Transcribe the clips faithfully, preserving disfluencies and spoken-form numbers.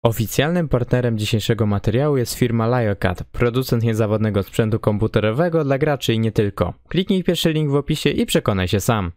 Oficjalnym partnerem dzisiejszego materiału jest firma LioCat, producent niezawodnego sprzętu komputerowego dla graczy i nie tylko. Kliknij pierwszy link w opisie i przekonaj się sam.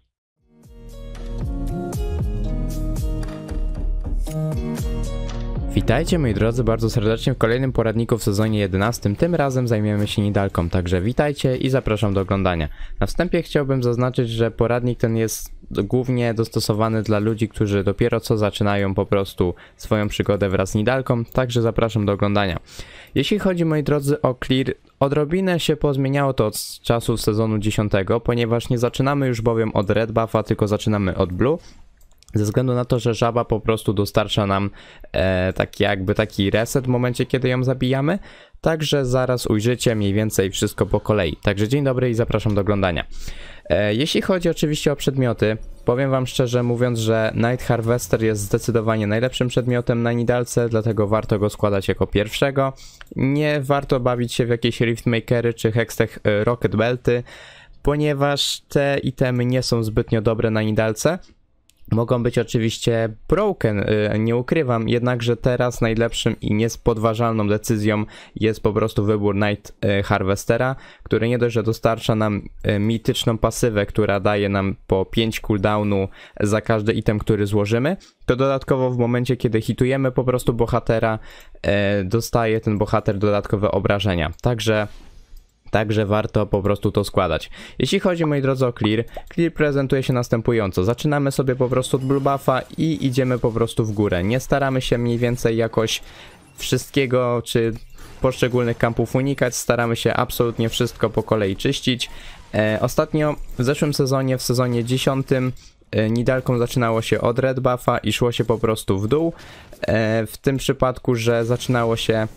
Witajcie moi drodzy bardzo serdecznie w kolejnym poradniku w sezonie jedenastym, tym razem zajmiemy się nidalką, także witajcie i zapraszam do oglądania. Na wstępie chciałbym zaznaczyć, że poradnik ten jest głównie dostosowany dla ludzi, którzy dopiero co zaczynają po prostu swoją przygodę wraz z nidalką, także zapraszam do oglądania. Jeśli chodzi moi drodzy o clear, odrobinę się pozmieniało to od czasów sezonu dziesiątego, ponieważ nie zaczynamy już bowiem od red buffa, tylko zaczynamy od blue. Ze względu na to, że żaba po prostu dostarcza nam e, taki jakby taki reset w momencie, kiedy ją zabijamy. Także zaraz ujrzycie mniej więcej wszystko po kolei. Także dzień dobry i zapraszam do oglądania. E, jeśli chodzi oczywiście o przedmioty, powiem wam szczerze mówiąc, że Night Harvester jest zdecydowanie najlepszym przedmiotem na nidalce, dlatego warto go składać jako pierwszego. Nie warto bawić się w jakieś Riftmakery czy Hextech e, Rocket Belty, ponieważ te itemy nie są zbytnio dobre na nidalce. Mogą być oczywiście broken, nie ukrywam, jednakże teraz najlepszym i niepodważalną decyzją jest po prostu wybór Night Harvestera, który nie dość, że dostarcza nam mityczną pasywę, która daje nam po pięć cooldownu za każdy item, który złożymy, to dodatkowo w momencie, kiedy hitujemy po prostu bohatera, dostaje ten bohater dodatkowe obrażenia. Także... Także warto po prostu to składać. Jeśli chodzi moi drodzy o clear, clear prezentuje się następująco. Zaczynamy sobie po prostu od blue buffa i idziemy po prostu w górę. Nie staramy się mniej więcej jakoś wszystkiego czy poszczególnych kampów unikać. Staramy się absolutnie wszystko po kolei czyścić. E, ostatnio w zeszłym sezonie, w sezonie dziesiątym e, nidalką zaczynało się od red buffa i szło się po prostu w dół. E, w tym przypadku, że zaczynało się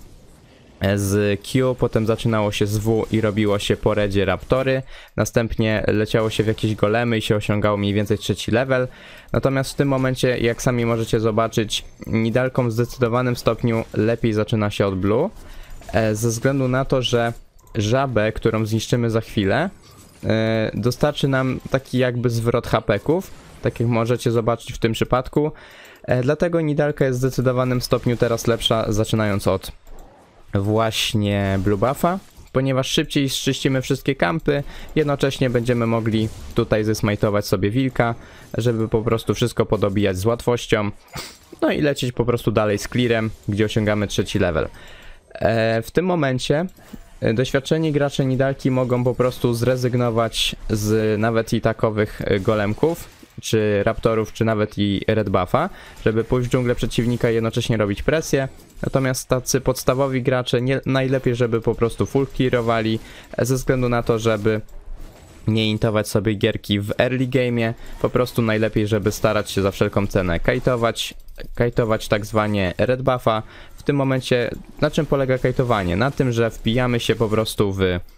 z Q, potem zaczynało się z W i robiło się po redzie raptory, następnie leciało się w jakieś golemy i się osiągało mniej więcej trzeci level. Natomiast w tym momencie, jak sami możecie zobaczyć, nidalką w zdecydowanym stopniu lepiej zaczyna się od blue, ze względu na to, że żabę, którą zniszczymy za chwilę, dostarczy nam taki jakby zwrot hapeków, tak jak możecie zobaczyć w tym przypadku. Dlatego nidalka jest w zdecydowanym stopniu teraz lepsza, zaczynając od właśnie blue buffa, ponieważ szybciej zczyścimy wszystkie kampy, jednocześnie będziemy mogli tutaj zesmajtować sobie wilka, żeby po prostu wszystko podobijać z łatwością, no i lecieć po prostu dalej z clearem, gdzie osiągamy trzeci level. E, w tym momencie doświadczeni gracze nidalki mogą po prostu zrezygnować z nawet i takowych golemków, czy raptorów, czy nawet i red buffa, żeby pójść w dżunglę przeciwnika i jednocześnie robić presję. Natomiast tacy podstawowi gracze nie, najlepiej, żeby po prostu full clearowali, ze względu na to, żeby nie intować sobie gierki w early game'ie. Po prostu najlepiej, żeby starać się za wszelką cenę kajtować, kajtować tak zwanie red buffa. W tym momencie, na czym polega kajtowanie? Na tym, że wbijamy się po prostu w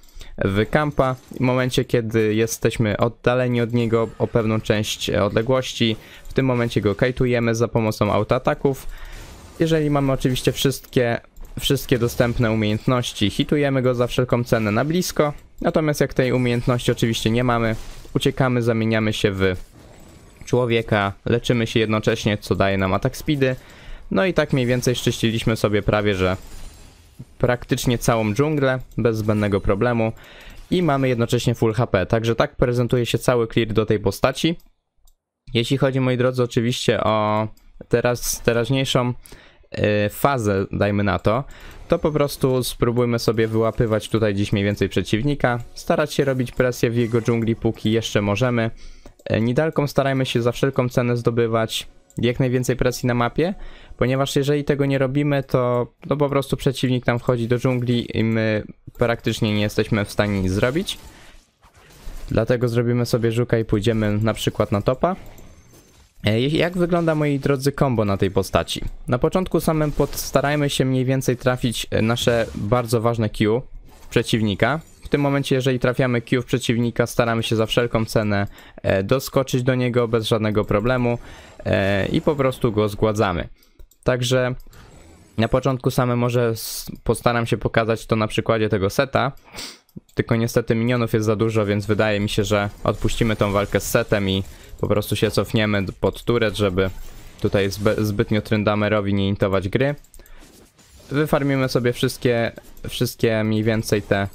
w kampa. W momencie, kiedy jesteśmy oddaleni od niego o pewną część odległości, w tym momencie go kajtujemy za pomocą autoataków. Jeżeli mamy oczywiście wszystkie, wszystkie dostępne umiejętności, hitujemy go za wszelką cenę na blisko. Natomiast jak tej umiejętności oczywiście nie mamy, uciekamy, zamieniamy się w człowieka, leczymy się jednocześnie, co daje nam atak speedy. No i tak mniej więcej szczyściliśmy sobie prawie, że praktycznie całą dżunglę bez zbędnego problemu i mamy jednocześnie full H P, także tak prezentuje się cały clear do tej postaci. Jeśli chodzi moi drodzy oczywiście o teraz teraźniejszą yy, fazę, dajmy na to, to po prostu spróbujmy sobie wyłapywać tutaj dziś mniej więcej przeciwnika, starać się robić presję w jego dżungli póki jeszcze możemy. Yy, nidalką starajmy się za wszelką cenę zdobywać jak najwięcej presji na mapie, ponieważ jeżeli tego nie robimy, to, to po prostu przeciwnik nam wchodzi do dżungli i my praktycznie nie jesteśmy w stanie nic zrobić. Dlatego zrobimy sobie żuka i pójdziemy na przykład na topa. Jak wygląda, moi drodzy, combo na tej postaci? Na początku samym postarajmy się mniej więcej trafić nasze bardzo ważne Q przeciwnika. W tym momencie, jeżeli trafiamy Q w przeciwnika, staramy się za wszelką cenę doskoczyć do niego bez żadnego problemu i po prostu go zgładzamy. Także na początku same może postaram się pokazać to na przykładzie tego seta, tylko niestety minionów jest za dużo, więc wydaje mi się, że odpuścimy tą walkę z setem i po prostu się cofniemy pod turret, żeby tutaj zbytnio Tryndamerowi nie intować gry. wyfarmimy sobie wszystkie, wszystkie mniej więcej te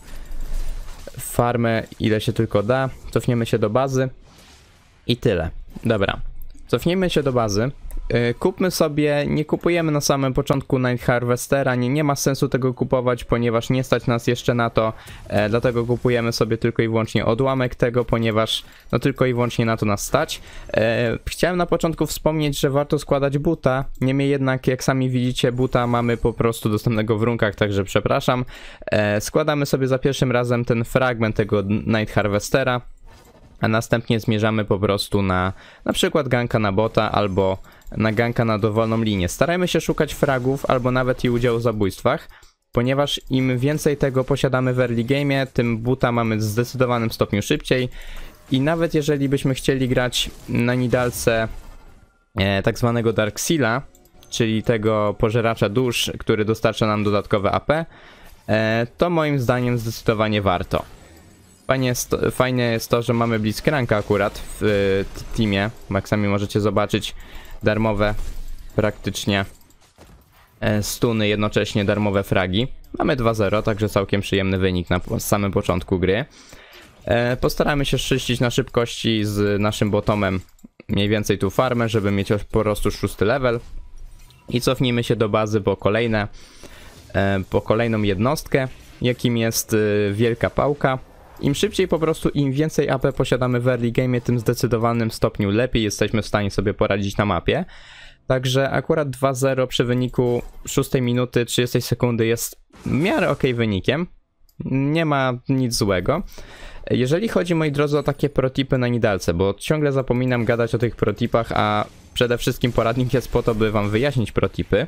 farmy, ile się tylko da. Cofniemy się do bazy i tyle. Dobra, cofnijmy się do bazy. Yy, kupmy sobie, nie kupujemy na samym początku Night Harvestera, nie, nie ma sensu tego kupować, ponieważ nie stać nas jeszcze na to, e, dlatego kupujemy sobie tylko i wyłącznie odłamek tego, ponieważ no tylko i wyłącznie na to nas stać. E, chciałem na początku wspomnieć, że warto składać buta, niemniej jednak jak sami widzicie buta mamy po prostu dostępnego w runkach, także przepraszam. E, składamy sobie za pierwszym razem ten fragment tego Night Harvestera, a następnie zmierzamy po prostu na na przykład ganka na bota albo na ganka na dowolną linię. Starajmy się szukać fragów albo nawet i udziału w zabójstwach, ponieważ im więcej tego posiadamy w early game, tym buta mamy w zdecydowanym stopniu szybciej i nawet jeżeli byśmy chcieli grać na Nidalce e, tak zwanego Dark Seala, czyli tego pożeracza dusz, który dostarcza nam dodatkowe A P, e, to moim zdaniem zdecydowanie warto. Fajnie jest, to, fajnie jest to, że mamy Blitzcranka akurat w y, teamie. Jak sami możecie zobaczyć, darmowe praktycznie e, stuny, jednocześnie darmowe fragi. Mamy dwa zero, także całkiem przyjemny wynik na samym początku gry. E, postaramy się czyścić na szybkości z naszym botomem mniej więcej tu farmę, żeby mieć po prostu szósty level. I cofnijmy się do bazy po kolejne, e, po kolejną jednostkę, jakim jest y, Wielka Pałka. Im szybciej po prostu, im więcej A P posiadamy w early game, tym w zdecydowanym stopniu lepiej jesteśmy w stanie sobie poradzić na mapie. Także akurat dwa zero przy wyniku szóstej minuty trzydziestej sekundy jest w miarę ok wynikiem. Nie ma nic złego. Jeżeli chodzi, moi drodzy, o takie protipy na Nidalce, bo ciągle zapominam gadać o tych protipach, a przede wszystkim poradnik jest po to, by wam wyjaśnić protipy.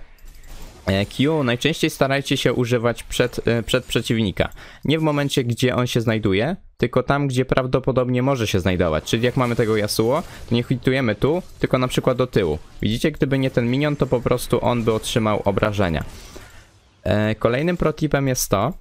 Q najczęściej starajcie się używać przed, przed przeciwnika. Nie w momencie, gdzie on się znajduje, tylko tam, gdzie prawdopodobnie może się znajdować. Czyli jak mamy tego Yasuo, to nie hitujemy tu, tylko na przykład do tyłu. Widzicie, gdyby nie ten minion, to po prostu on by otrzymał obrażenia. Kolejnym protipem jest to,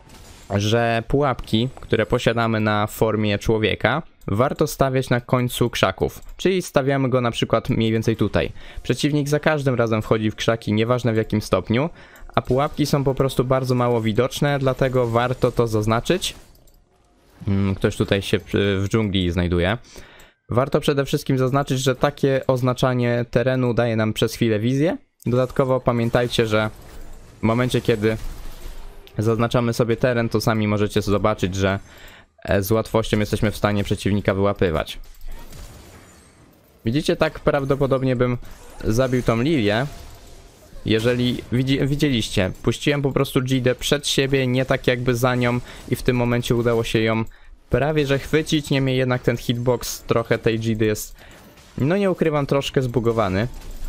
że pułapki, które posiadamy na formie człowieka, warto stawiać na końcu krzaków, czyli stawiamy go na przykład mniej więcej tutaj. Przeciwnik za każdym razem wchodzi w krzaki, nieważne w jakim stopniu, a pułapki są po prostu bardzo mało widoczne, dlatego warto to zaznaczyć. Ktoś tutaj się w dżungli znajduje. Warto przede wszystkim zaznaczyć, że takie oznaczanie terenu daje nam przez chwilę wizję. Dodatkowo pamiętajcie, że w momencie, kiedy zaznaczamy sobie teren, to sami możecie zobaczyć, że z łatwością jesteśmy w stanie przeciwnika wyłapywać. Widzicie, tak prawdopodobnie bym zabił tą Lilię. Jeżeli widzi, widzieliście, puściłem po prostu Gidę przed siebie, nie tak jakby za nią i w tym momencie udało się ją prawie że chwycić, niemniej jednak ten hitbox trochę tej Gidy jest, no nie ukrywam, troszkę zbugowany.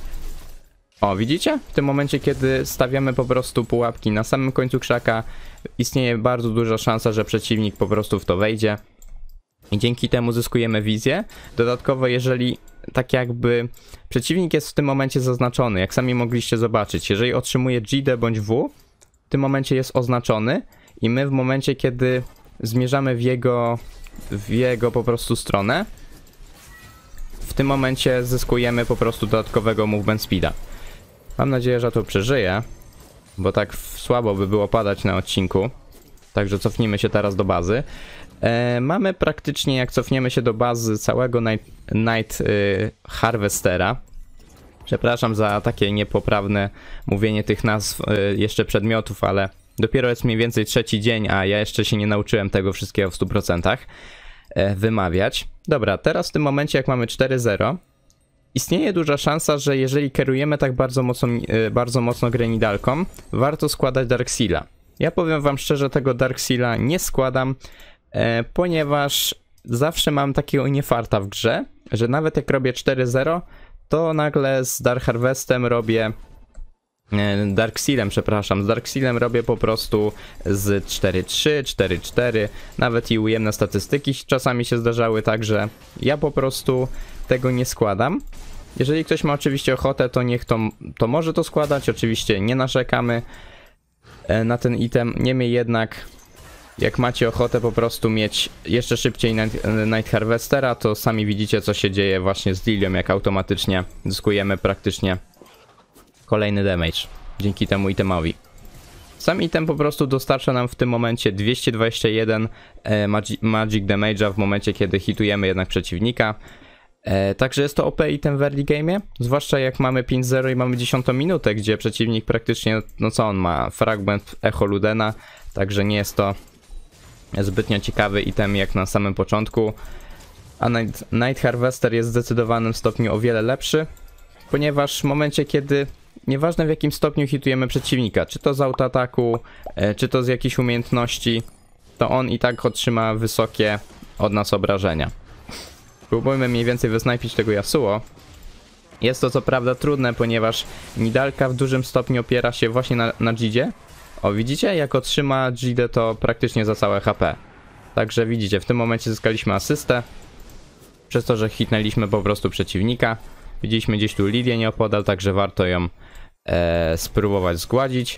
O, widzicie? W tym momencie, kiedy stawiamy po prostu pułapki na samym końcu krzaka, istnieje bardzo duża szansa, że przeciwnik po prostu w to wejdzie. I dzięki temu zyskujemy wizję. Dodatkowo, jeżeli tak jakby przeciwnik jest w tym momencie zaznaczony, jak sami mogliście zobaczyć, jeżeli otrzymuje G D bądź W, w tym momencie jest oznaczony i my w momencie, kiedy zmierzamy w jego, w jego po prostu stronę, w tym momencie zyskujemy po prostu dodatkowego movement speeda. Mam nadzieję, że to przeżyję, bo tak słabo by było padać na odcinku. Także cofnijmy się teraz do bazy. E, mamy praktycznie, jak cofniemy się do bazy, całego Night, night y, Harvestera. Przepraszam za takie niepoprawne mówienie tych nazw y, jeszcze przedmiotów, ale dopiero jest mniej więcej trzeci dzień, a ja jeszcze się nie nauczyłem tego wszystkiego w stu procentach y, wymawiać. Dobra, teraz w tym momencie, jak mamy cztery zero, istnieje duża szansa, że jeżeli kierujemy tak bardzo mocno, y, bardzo mocno grę Nidalką, warto składać Dark Seala. Ja powiem wam szczerze, tego Dark Seala nie składam, e, ponieważ zawsze mam takiego niefarta w grze, że nawet jak robię cztery zero, to nagle z Dark Harvestem robię, e, Dark Sealem, przepraszam, z Dark Sealem robię po prostu z cztery trzy, cztery cztery, nawet i ujemne statystyki czasami się zdarzały, także ja po prostu tego nie składam. Jeżeli ktoś ma oczywiście ochotę, to niech to, to może to składać, oczywiście nie narzekamy na ten item, niemniej jednak jak macie ochotę po prostu mieć jeszcze szybciej Night, Night Harvestera, to sami widzicie, co się dzieje właśnie z Lilią, jak automatycznie zyskujemy praktycznie kolejny damage dzięki temu itemowi. Sam item po prostu dostarcza nam w tym momencie dwieście dwadzieścia jeden e, Magic, magic Damage'a w momencie, kiedy hitujemy jednak przeciwnika. E, także jest to O P item w early game'ie, zwłaszcza jak mamy pięć zero i mamy dziesiątą minutę, gdzie przeciwnik praktycznie, no co on ma, fragment Echo Ludena, także nie jest to zbytnio ciekawy item jak na samym początku. A Night, Night Harvester jest w zdecydowanym stopniu o wiele lepszy, ponieważ w momencie, kiedy nieważne w jakim stopniu hitujemy przeciwnika, czy to z autoataku, e, czy to z jakichś umiejętności, to on i tak otrzyma wysokie od nas obrażenia. Spróbujmy mniej więcej wysnajpić tego Yasuo. Jest to co prawda trudne, ponieważ Nidalka w dużym stopniu opiera się właśnie na, na Jidzie. O, widzicie? Jak otrzyma Jidę, to praktycznie za całe H P. Także widzicie, w tym momencie zyskaliśmy asystę, przez to, że hitnęliśmy po prostu przeciwnika. Widzieliśmy gdzieś tu Lidię nieopodal, także warto ją e, spróbować zgładzić.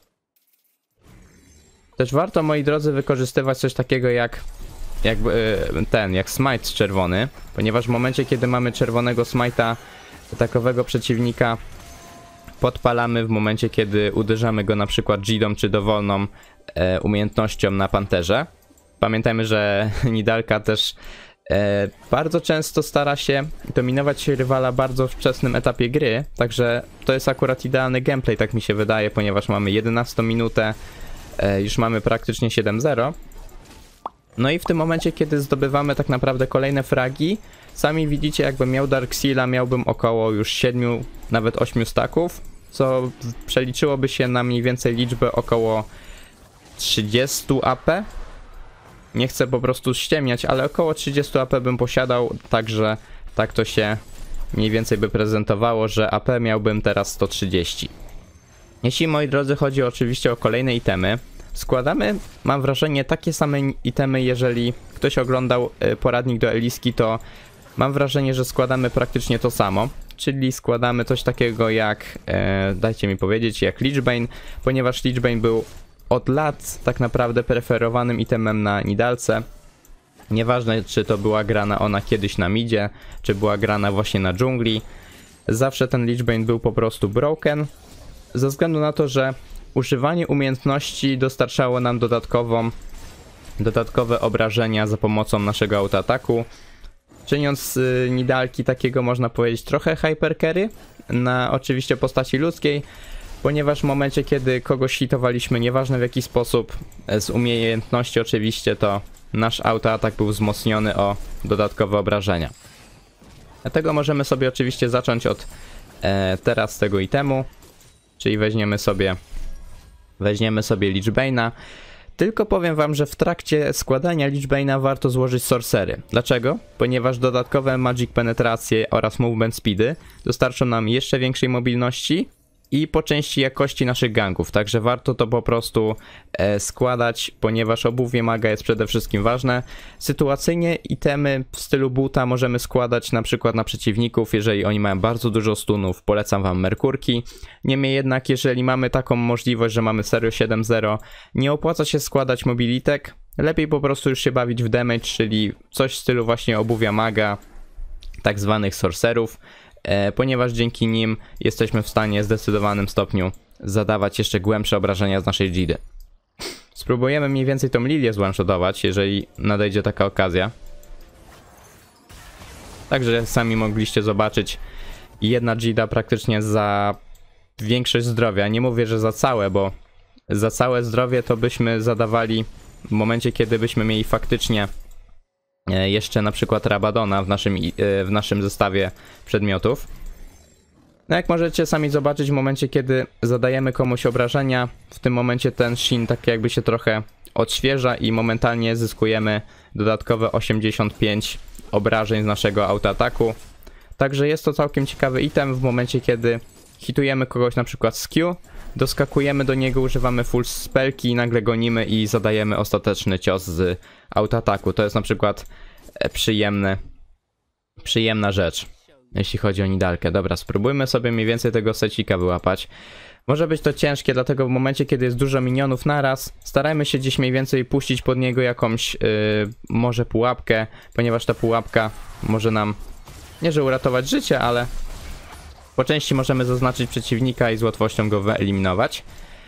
Też warto, moi drodzy, wykorzystywać coś takiego jak, jak e, ten, jak smite czerwony, ponieważ w momencie, kiedy mamy czerwonego smite'a takowego przeciwnika, podpalamy w momencie, kiedy uderzamy go na przykład Jidą czy dowolną e, umiejętnością na panterze. Pamiętajmy, że Nidalka też E, bardzo często stara się dominować rywala bardzo wczesnym etapie gry, także to jest akurat idealny gameplay, tak mi się wydaje, ponieważ mamy jedenastą minutę, e, już mamy praktycznie siedem zero. No i w tym momencie, kiedy zdobywamy tak naprawdę kolejne fragi, sami widzicie, jakbym miał Darkseala, miałbym około już siedmiu, nawet ośmiu staków, co przeliczyłoby się na mniej więcej liczbę około trzydzieści A P. Nie chcę po prostu ściemniać, ale około trzydzieści A P bym posiadał, także tak to się mniej więcej by prezentowało, że A P miałbym teraz sto trzydzieści. Jeśli, moi drodzy, chodzi oczywiście o kolejne itemy, składamy, mam wrażenie, takie same itemy, jeżeli ktoś oglądał poradnik do Eliski, to mam wrażenie, że składamy praktycznie to samo. Czyli składamy coś takiego jak, e, dajcie mi powiedzieć, jak Lichbane, ponieważ Lichbane był od lat tak naprawdę preferowanym itemem na Nidalce. Nieważne, czy to była grana ona kiedyś na midzie, czy była grana właśnie na dżungli. Zawsze ten Lichbane był po prostu broken, ze względu na to, że używanie umiejętności dostarczało nam dodatkową, dodatkowe obrażenia za pomocą naszego autoataku, czyniąc z Nidalki takiego, można powiedzieć, trochę hypercarry na oczywiście postaci ludzkiej, ponieważ w momencie, kiedy kogoś hitowaliśmy, nieważne w jaki sposób, z umiejętności oczywiście, to nasz autoatak był wzmocniony o dodatkowe obrażenia. Dlatego możemy sobie oczywiście zacząć od e, teraz tego itemu, czyli weźmiemy sobie, weźmiemy sobie Lichbane'a. Tylko powiem wam, że w trakcie składania Lichbane'a warto złożyć sorcery. Dlaczego? Ponieważ dodatkowe magic penetracje oraz movement speedy dostarczą nam jeszcze większej mobilności i po części jakości naszych ganków, także warto to po prostu e, składać, ponieważ obuwie maga jest przede wszystkim ważne. Sytuacyjnie itemy w stylu buta możemy składać na przykład na przeciwników, jeżeli oni mają bardzo dużo stunów, polecam wam Merkurki. Niemniej jednak, jeżeli mamy taką możliwość, że mamy serio siedem zero, nie opłaca się składać mobilitek, lepiej po prostu już się bawić w damage, czyli coś w stylu właśnie obuwia maga, tak zwanych sorcerów, E, ponieważ dzięki nim jesteśmy w stanie w zdecydowanym stopniu zadawać jeszcze głębsze obrażenia z naszej Jidy. Spróbujemy mniej więcej tą Lilię zwanshotować, jeżeli nadejdzie taka okazja. Także sami mogliście zobaczyć, jedna Jida praktycznie za większość zdrowia. Nie mówię, że za całe, bo za całe zdrowie to byśmy zadawali w momencie, kiedy byśmy mieli faktycznie jeszcze na przykład Rabadona w naszym, w naszym zestawie przedmiotów. No jak możecie sami zobaczyć, w momencie, kiedy zadajemy komuś obrażenia, w tym momencie ten Shin tak jakby się trochę odświeża i momentalnie zyskujemy dodatkowe osiemdziesiąt pięć obrażeń z naszego autoataku. Także jest to całkiem ciekawy item w momencie, kiedy hitujemy kogoś na przykład z Q, doskakujemy do niego, używamy full spellki, nagle gonimy i zadajemy ostateczny cios z autoataku. To jest na przykład przyjemne, przyjemna rzecz, jeśli chodzi o Nidalkę. Dobra, spróbujmy sobie mniej więcej tego secika wyłapać. Może być to ciężkie, dlatego w momencie, kiedy jest dużo minionów naraz, starajmy się gdzieś mniej więcej puścić pod niego jakąś, yy, może pułapkę, ponieważ ta pułapka może nam, nie że uratować życie, ale po części możemy zaznaczyć przeciwnika i z łatwością go wyeliminować.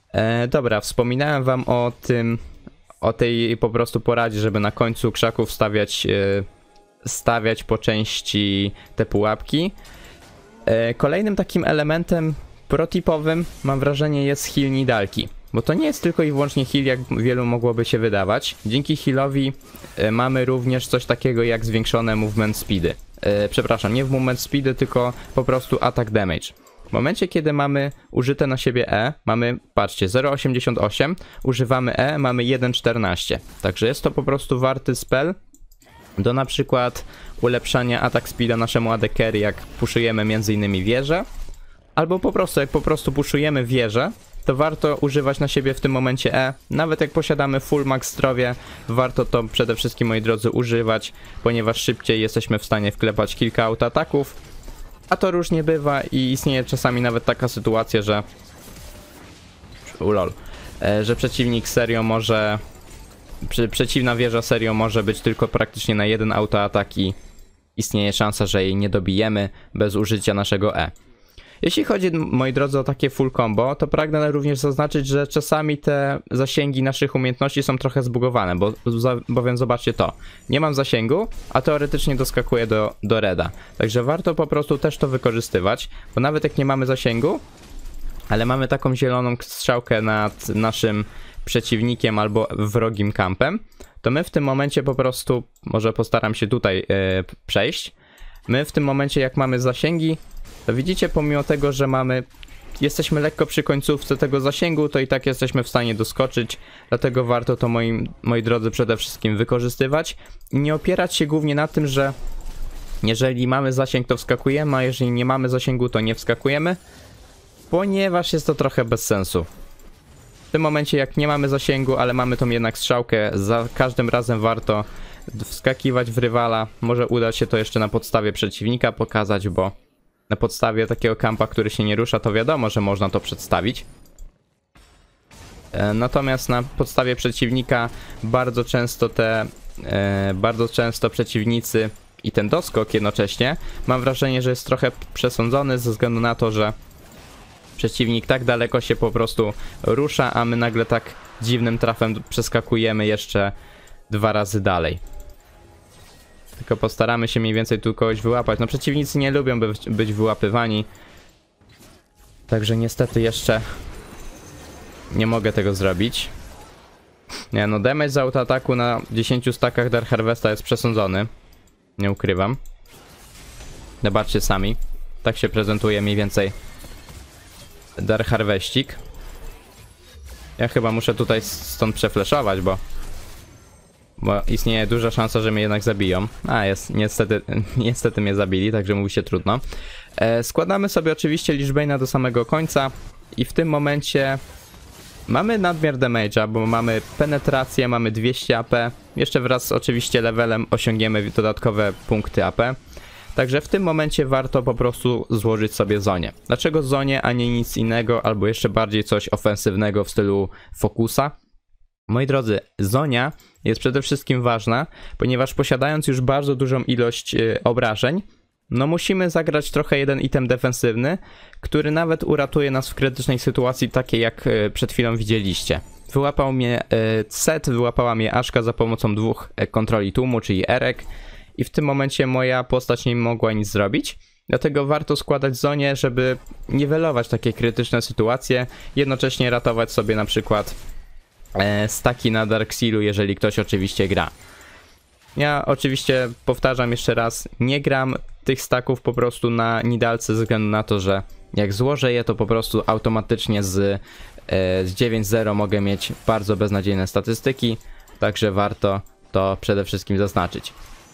E, dobra, wspominałem wam o tym, o tej po prostu poradzie, żeby na końcu krzaków stawiać, e, stawiać po części te pułapki. E, kolejnym takim elementem protipowym, mam wrażenie, jest heal nidalki. Bo to nie jest tylko i wyłącznie heal, jak wielu mogłoby się wydawać. Dzięki healowi e, mamy również coś takiego jak zwiększone movement speedy. E, przepraszam, nie w movement speedy, tylko po prostu attack damage. W momencie, kiedy mamy użyte na siebie E, mamy, patrzcie, zero przecinek osiemdziesiąt osiem, używamy E, mamy jeden przecinek czternaście. Także jest to po prostu warty spell do na przykład ulepszania attack speeda naszemu A D carry, jak puszujemy między innymi wieżę. Albo po prostu, jak po prostu puszujemy wieżę, to warto używać na siebie w tym momencie E. Nawet jak posiadamy full max zdrowie, warto to przede wszystkim, moi drodzy, używać, ponieważ szybciej jesteśmy w stanie wklepać kilka autoataków. A to różnie bywa i istnieje czasami nawet taka sytuacja, że... Ulol. Że przeciwnik serio może... Przeciwna wieża serio może być tylko praktycznie na jeden autoatak i istnieje szansa, że jej nie dobijemy bez użycia naszego E. Jeśli chodzi, moi drodzy, o takie full combo, to pragnę również zaznaczyć, że czasami te zasięgi naszych umiejętności są trochę zbugowane, bo bowiem zobaczcie to. Nie mam zasięgu, a teoretycznie doskakuję do, do reda. Także warto po prostu też to wykorzystywać, bo nawet jak nie mamy zasięgu, ale mamy taką zieloną strzałkę nad naszym przeciwnikiem albo wrogim kampem, to my w tym momencie po prostu, może postaram się tutaj yy, przejść, my w tym momencie jak mamy zasięgi, to widzicie, pomimo tego, że mamy, jesteśmy lekko przy końcówce tego zasięgu, to i tak jesteśmy w stanie doskoczyć, dlatego warto to, moi, moi drodzy, przede wszystkim wykorzystywać i nie opierać się głównie na tym, że jeżeli mamy zasięg, to wskakujemy, a jeżeli nie mamy zasięgu, to nie wskakujemy, ponieważ jest to trochę bez sensu. W tym momencie, jak nie mamy zasięgu, ale mamy tą jednak strzałkę, za każdym razem warto wskakiwać w rywala. Może uda się to jeszcze na podstawie przeciwnika pokazać, bo na podstawie takiego kampa, który się nie rusza, to wiadomo, że można to przedstawić. E, natomiast na podstawie przeciwnika bardzo często te, e, bardzo często przeciwnicy i ten doskok jednocześnie, mam wrażenie, że jest trochę przesądzony ze względu na to, że przeciwnik tak daleko się po prostu rusza, a my nagle tak dziwnym trafem przeskakujemy jeszcze dwa razy dalej. Tylko postaramy się mniej więcej tu kogoś wyłapać. No przeciwnicy nie lubią być, być wyłapywani. Także niestety jeszcze nie mogę tego zrobić. Nie no, damage z autoataku na dziesięciu stakach Dark Harvesta jest przesądzony. Nie ukrywam. Zobaczcie sami. Tak się prezentuje mniej więcej Dark Harvestik. Ja chyba muszę tutaj stąd przefleszować, bo Bo istnieje duża szansa, że mnie jednak zabiją. A, jest, niestety, niestety mnie zabili, także mówi się trudno. E, składamy sobie oczywiście Lichbane'a do samego końca i w tym momencie mamy nadmiar damage'a, bo mamy penetrację, mamy dwieście A P. Jeszcze wraz z oczywiście levelem osiągniemy dodatkowe punkty A P. Także w tym momencie warto po prostu złożyć sobie Zonię. Dlaczego Zonię, a nie nic innego, albo jeszcze bardziej coś ofensywnego w stylu Focusa? Moi drodzy, Zonia jest przede wszystkim ważna, ponieważ posiadając już bardzo dużą ilość yy, obrażeń, no musimy zagrać trochę jeden item defensywny, który nawet uratuje nas w krytycznej sytuacji, takiej jak yy, przed chwilą widzieliście. Wyłapał mnie yy, Set, wyłapała mnie Ashka za pomocą dwóch yy, kontroli tłumu, czyli Erek, i w tym momencie moja postać nie mogła nic zrobić. Dlatego warto składać Zonię, żeby niwelować takie krytyczne sytuacje, jednocześnie ratować sobie na przykład staki na Darksealu, jeżeli ktoś oczywiście gra. Ja oczywiście powtarzam jeszcze raz, nie gram tych staków po prostu na nidalce ze względu na to, że jak złożę je, to po prostu automatycznie z, z dziewięć zero mogę mieć bardzo beznadziejne statystyki, także warto to przede wszystkim zaznaczyć.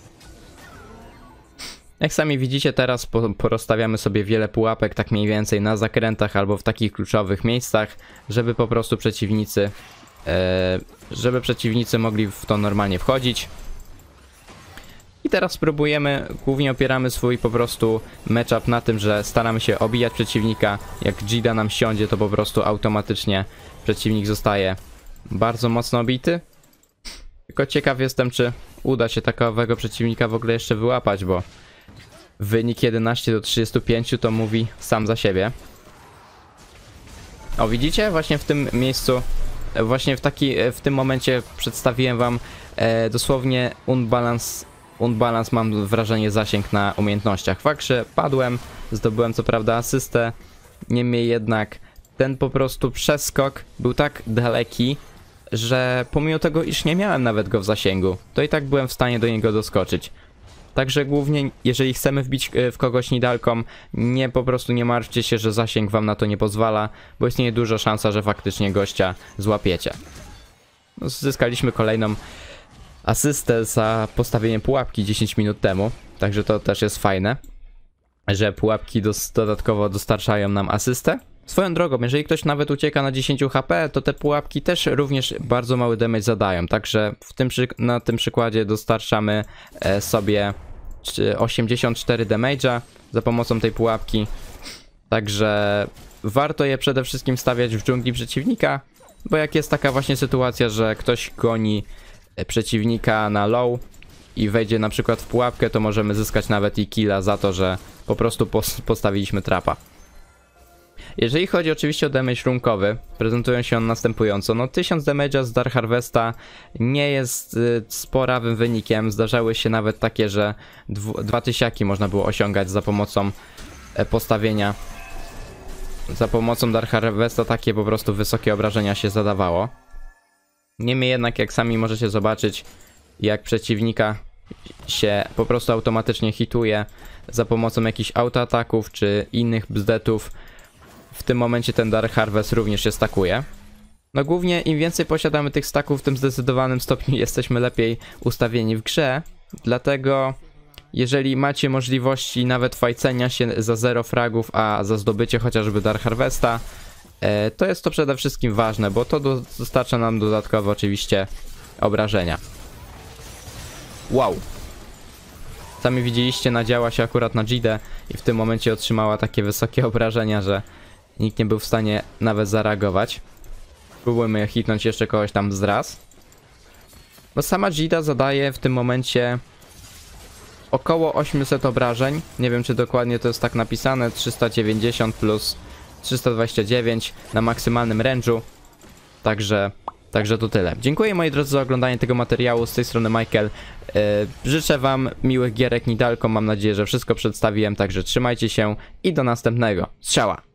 Jak sami widzicie, teraz porozstawiamy sobie wiele pułapek, tak mniej więcej na zakrętach albo w takich kluczowych miejscach, żeby po prostu przeciwnicy żeby przeciwnicy mogli w to normalnie wchodzić. I teraz spróbujemy, głównie opieramy swój po prostu matchup na tym, że staramy się obijać przeciwnika. Jak Jida nam siądzie, to po prostu automatycznie przeciwnik zostaje bardzo mocno obity. Tylko ciekaw jestem, czy uda się takowego przeciwnika w ogóle jeszcze wyłapać, bo wynik jedenaście do trzydziestu pięciu to mówi sam za siebie. O, widzicie? Właśnie w tym miejscu, właśnie w, taki, w tym momencie przedstawiłem wam e, dosłownie unbalans, unbalans, mam wrażenie, zasięg na umiejętnościach. Fakt, że padłem, zdobyłem co prawda asystę, niemniej jednak ten po prostu przeskok był tak daleki, że pomimo tego, iż nie miałem nawet go w zasięgu, to i tak byłem w stanie do niego doskoczyć. Także głównie, jeżeli chcemy wbić w kogoś nidalką, nie po prostu nie martwcie się, że zasięg wam na to nie pozwala, bo istnieje duża szansa, że faktycznie gościa złapiecie. No, zyskaliśmy kolejną asystę za postawienie pułapki dziesięć minut temu, także to też jest fajne, że pułapki dos dodatkowo dostarczają nam asystę. Swoją drogą, jeżeli ktoś nawet ucieka na dziesięć H P, to te pułapki też również bardzo mały damage zadają, także w tym na tym przykładzie dostarczamy e, sobie osiemdziesiąt cztery damage'a za pomocą tej pułapki. Także warto je przede wszystkim stawiać w dżungli przeciwnika, bo jak jest taka właśnie sytuacja, że ktoś goni przeciwnika na low i wejdzie na przykład w pułapkę, to możemy zyskać nawet i killa za to, że po prostu pos postawiliśmy trapa. Jeżeli chodzi oczywiście o damage runkowy, prezentują się on następująco. No tysiąc damage'a z Dark Harvesta nie jest y, sporawym wynikiem. Zdarzały się nawet takie, że dwa tysiaki można było osiągać za pomocą e, postawienia. Za pomocą Dark Harvesta takie po prostu wysokie obrażenia się zadawało. Niemniej jednak, jak sami możecie zobaczyć, jak przeciwnika się po prostu automatycznie hituje za pomocą jakichś autoataków czy innych bzdetów, w tym momencie ten Dark Harvest również się stakuje. No głównie im więcej posiadamy tych staków, w tym zdecydowanym stopniu jesteśmy lepiej ustawieni w grze. Dlatego jeżeli macie możliwości nawet fajcenia się za zero fragów, a za zdobycie chociażby Dark Harvesta, e, to jest to przede wszystkim ważne, bo to do, dostarcza nam dodatkowo oczywiście obrażenia. Wow! Sami widzieliście, nadziała się akurat na Jidę i w tym momencie otrzymała takie wysokie obrażenia, że nikt nie był w stanie nawet zareagować. Próbujmy hitnąć jeszcze kogoś tam z raz. No sama Jida zadaje w tym momencie około osiemset obrażeń. Nie wiem, czy dokładnie to jest tak napisane. trzysta dziewięćdziesiąt plus trzysta dwadzieścia dziewięć na maksymalnym range'u. Także, także to tyle. Dziękuję moi drodzy za oglądanie tego materiału. Z tej strony Michael. Yy, życzę wam miłych gierek nidalką. Mam nadzieję, że wszystko przedstawiłem. Także trzymajcie się i do następnego. Strzała!